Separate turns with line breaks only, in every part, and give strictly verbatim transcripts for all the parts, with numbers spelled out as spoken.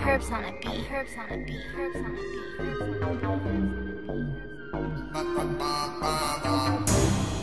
Herbs on a beat. Herbs on a beat. Herbs on a beat. Herbs on a beat. Herbs on a beat.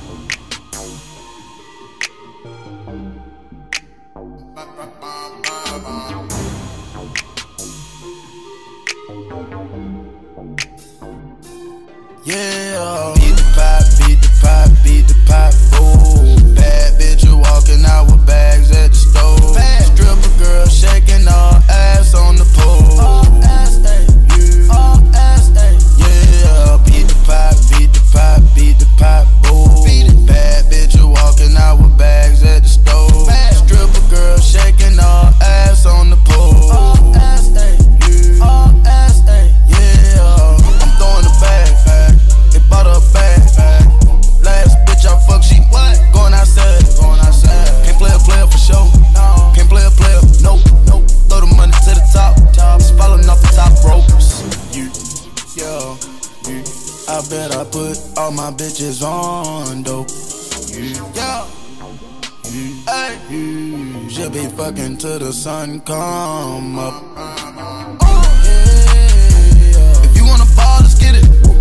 Yeah, beat the pop, beat the pop, beat the pop, ooh. Bad bitch, you walking out with bags at the stove. Stripper girl shaking all ass on the pole. All ass, ayy, all ass, ayy. Yeah, beat the pop, beat the pop, beat the pop, ooh. Bad bitch, you walking out with bags at the stove. Stripper girl shaking all ass on the pole. All ass, ayy, all ass, ayy. Yeah, I'm throwing the bag. Bought a bag, last bitch I fuck, she what? Going outside, going outside. Can't play a player for sure, no. Can't play a player, nope, nope. Throw the money to the top, top. Just falling off the top ropes. You, yo, you. I bet I put all my bitches on dope. You, yeah, you, hey, you. She'll be fucking till the sun come up. Oh yeah, if you wanna ball, let's get it.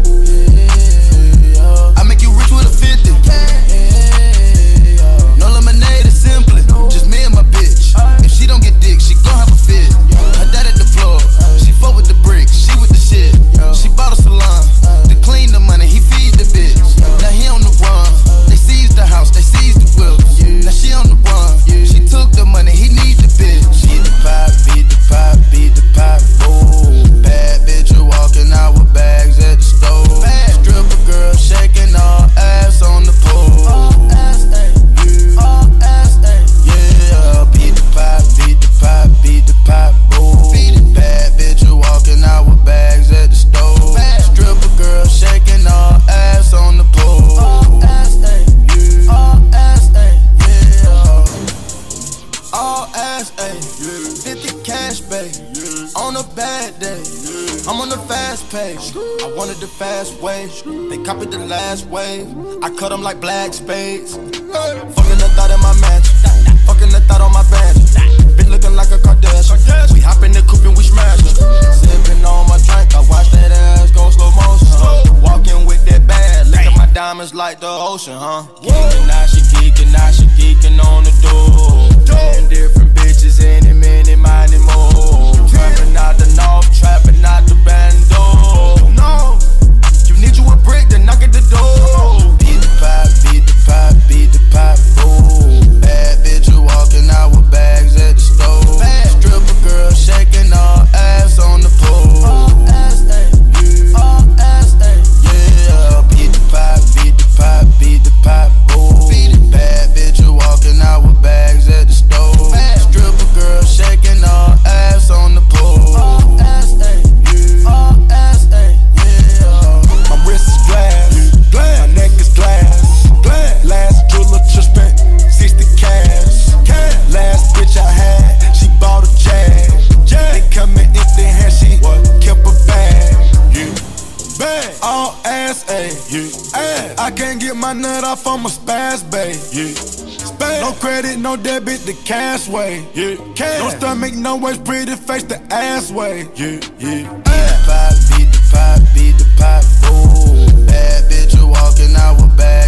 No lemonade, it's simply just me and my bitch. If she don't get dick, she gon' have a fit. Her dad at the floor, she fuck with the bricks, she with the shit. She bought a salon to clean the money, he feed the bitch. Now he on the run, they seized the house, they seized the wheels. Now she on the run, she took the money, he need the bitch. Beat the pop, beat the pop, beat the pop, ooh. Bad bitch, you walking out with bags at the stove. Stripper girl shaking all ass on the pole. All ass, ayy, all ass, ayy. Yeah, beat the pop, beat the pop, beat the pop, ooh. Bad bitch, you walking out with bags at the stove. Stripper girl shaking all ass on the pole. All ass, ayy, all ass, ayy. Yeah, all ass, ayy. fifty cash, babe. On a bad day, I'm on the fast pace. I wanted the fast way, they copied the last wave. I cut them like black spades. Fucking the thought in my mansion, fucking the thought on my bench. Bitch looking like a Kardashian. We hop in the coupe and we smash it. Sipping on my drink, I watch that ass go slow motion. Huh? Walking with that bag, look at my diamonds like the ocean, huh? Geeking, now she geeking, now she geeking on the door. Ten different bitches, any minute, minding more. Trapping out the north, trapping out the bando. No, you need you a brick, then knock at the door. Beat the pop, beat the pop, beat the pop, ooh. Bad bitch, you walking out with bags at the stove. Stripper girl shaking all ass on the pole. All ass, ayy, all ass, ayy. Yeah, beat the pop, beat the pop, beat the pop, ooh. Bad bitch, you walking out with bags at the stove. Stripper girl shaking all ass on the pole. All ass, ayy, all ass, ayy. Yeah, my wrist is glass, glass. My neck is glass, glass. Last jeweler just spent sixty cash, cash. Last bitch I had, she bought a jag, jag. They come in empty hand, she what? Kept a bag, yeah. Bag. All ass, ayy, yeah. Ass. I can't get my nut off on my spaz, babe, yeah. Spaz. No credit, no debit, the cash way, yeah. Cash. No stomach, no waist, pretty face, the ass way, yeah, yeah. Beat the pop, beat the pop, beat the pop, ooh. Bad bitch, you walking out with bags.